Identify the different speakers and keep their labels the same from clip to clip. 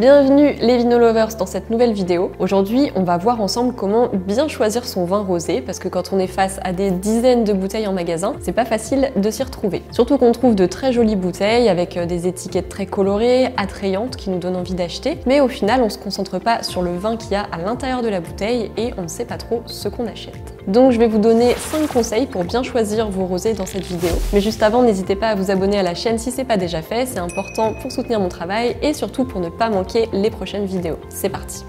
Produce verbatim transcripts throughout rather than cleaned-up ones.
Speaker 1: Bienvenue les Vino Lovers dans cette nouvelle vidéo. Aujourd'hui, on va voir ensemble comment bien choisir son vin rosé parce que quand on est face à des dizaines de bouteilles en magasin, c'est pas facile de s'y retrouver. Surtout qu'on trouve de très jolies bouteilles avec des étiquettes très colorées, attrayantes qui nous donnent envie d'acheter, mais au final, on se concentre pas sur le vin qu'il y a à l'intérieur de la bouteille et on ne sait pas trop ce qu'on achète. Donc je vais vous donner cinq conseils pour bien choisir vos rosés dans cette vidéo. Mais juste avant, n'hésitez pas à vous abonner à la chaîne si c'est pas déjà fait, c'est important pour soutenir mon travail et surtout pour ne pas manquer les prochaines vidéos. C'est parti!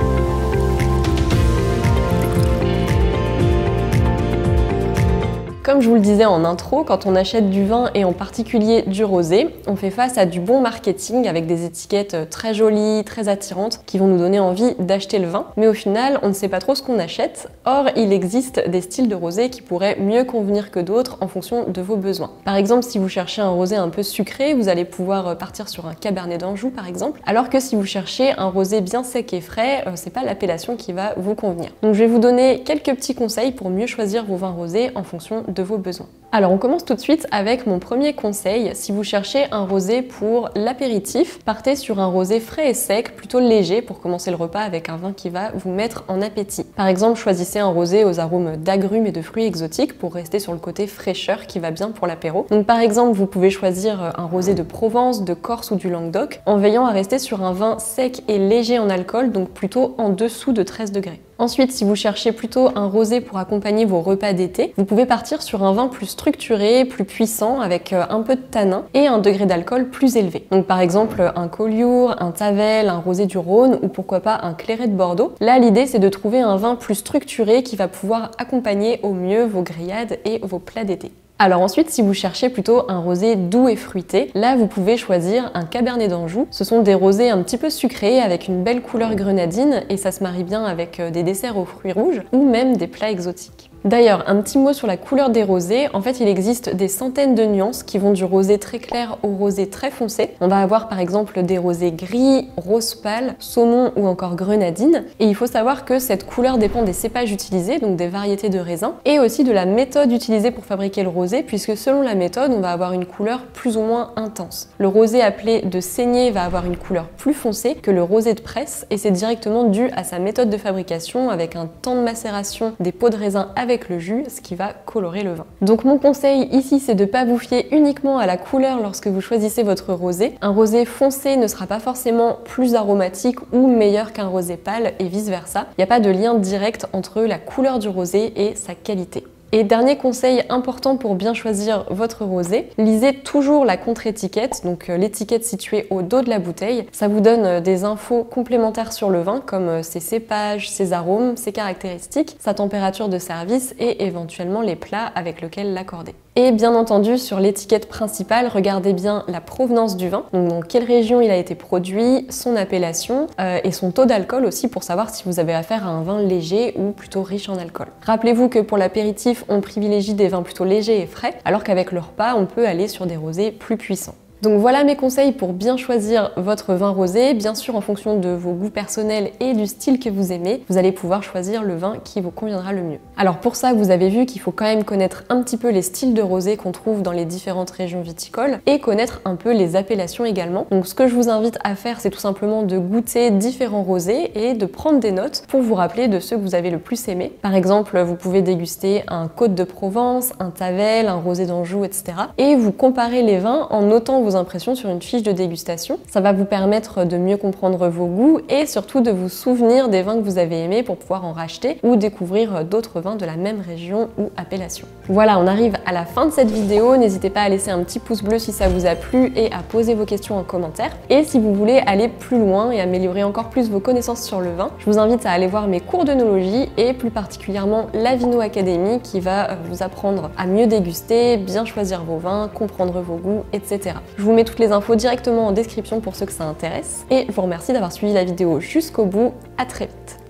Speaker 1: Comme je vous le disais en intro, quand on achète du vin et en particulier du rosé, on fait face à du bon marketing avec des étiquettes très jolies, très attirantes qui vont nous donner envie d'acheter le vin. Mais au final, on ne sait pas trop ce qu'on achète. Or, il existe des styles de rosé qui pourraient mieux convenir que d'autres en fonction de vos besoins. Par exemple, si vous cherchez un rosé un peu sucré, vous allez pouvoir partir sur un Cabernet d'Anjou par exemple. Alors que si vous cherchez un rosé bien sec et frais, c'est pas l'appellation qui va vous convenir. Donc je vais vous donner quelques petits conseils pour mieux choisir vos vins rosés en fonction de vos besoins. Alors on commence tout de suite avec mon premier conseil. Si vous cherchez un rosé pour l'apéritif, partez sur un rosé frais et sec, plutôt léger pour commencer le repas avec un vin qui va vous mettre en appétit. Par exemple, choisissez un rosé aux arômes d'agrumes et de fruits exotiques pour rester sur le côté fraîcheur qui va bien pour l'apéro. Donc par exemple, vous pouvez choisir un rosé de Provence, de Corse ou du Languedoc en veillant à rester sur un vin sec et léger en alcool, donc plutôt en dessous de treize degrés. Ensuite, si vous cherchez plutôt un rosé pour accompagner vos repas d'été, vous pouvez partir sur un vin plus structuré, plus puissant, avec un peu de tanin et un degré d'alcool plus élevé. Donc par exemple un Collioure, un Tavel, un rosé du Rhône ou pourquoi pas un Clairet de Bordeaux. Là, l'idée c'est de trouver un vin plus structuré qui va pouvoir accompagner au mieux vos grillades et vos plats d'été. Alors ensuite, si vous cherchez plutôt un rosé doux et fruité, là vous pouvez choisir un Cabernet d'Anjou. Ce sont des rosés un petit peu sucrés avec une belle couleur grenadine et ça se marie bien avec des desserts aux fruits rouges ou même des plats exotiques. D'ailleurs, un petit mot sur la couleur des rosés. En fait, il existe des centaines de nuances qui vont du rosé très clair au rosé très foncé. On va avoir par exemple des rosés gris, rose pâle, saumon ou encore grenadine. Et il faut savoir que cette couleur dépend des cépages utilisés, donc des variétés de raisins, et aussi de la méthode utilisée pour fabriquer le rosé, puisque selon la méthode, on va avoir une couleur plus ou moins intense. Le rosé appelé de saignée va avoir une couleur plus foncée que le rosé de presse, et c'est directement dû à sa méthode de fabrication avec un temps de macération des peaux de raisin avec le jus, ce qui va colorer le vin. Donc mon conseil ici, c'est de ne pas vous fier uniquement à la couleur lorsque vous choisissez votre rosé. Un rosé foncé ne sera pas forcément plus aromatique ou meilleur qu'un rosé pâle et vice versa. Il n'y a pas de lien direct entre la couleur du rosé et sa qualité. Et dernier conseil important pour bien choisir votre rosé, lisez toujours la contre-étiquette, donc l'étiquette située au dos de la bouteille. Ça vous donne des infos complémentaires sur le vin comme ses cépages, ses arômes, ses caractéristiques, sa température de service et éventuellement les plats avec lesquels l'accorder. Et bien entendu, sur l'étiquette principale, regardez bien la provenance du vin, donc dans quelle région il a été produit, son appellation euh, et son taux d'alcool aussi pour savoir si vous avez affaire à un vin léger ou plutôt riche en alcool. Rappelez-vous que pour l'apéritif, on privilégie des vins plutôt légers et frais, alors qu'avec le repas, on peut aller sur des rosés plus puissants. Donc voilà mes conseils pour bien choisir votre vin rosé. Bien sûr, en fonction de vos goûts personnels et du style que vous aimez, vous allez pouvoir choisir le vin qui vous conviendra le mieux. Alors pour ça, vous avez vu qu'il faut quand même connaître un petit peu les styles de rosé qu'on trouve dans les différentes régions viticoles et connaître un peu les appellations également. Donc ce que je vous invite à faire, c'est tout simplement de goûter différents rosés et de prendre des notes pour vous rappeler de ceux que vous avez le plus aimé. Par exemple, vous pouvez déguster un Côte de Provence, un Tavel, un rosé d'Anjou, et cetera. Et vous comparez les vins en notant vos impressions sur une fiche de dégustation. Ça va vous permettre de mieux comprendre vos goûts et surtout de vous souvenir des vins que vous avez aimés pour pouvoir en racheter ou découvrir d'autres vins de la même région ou appellation. Voilà, on arrive à la fin de cette vidéo. N'hésitez pas à laisser un petit pouce bleu si ça vous a plu et à poser vos questions en commentaire. Et si vous voulez aller plus loin et améliorer encore plus vos connaissances sur le vin, je vous invite à aller voir mes cours d'œnologie et plus particulièrement la Vino Academy qui va vous apprendre à mieux déguster, bien choisir vos vins, comprendre vos goûts, et cetera. Je vous mets toutes les infos directement en description pour ceux que ça intéresse et je vous remercie d'avoir suivi la vidéo jusqu'au bout. À très vite.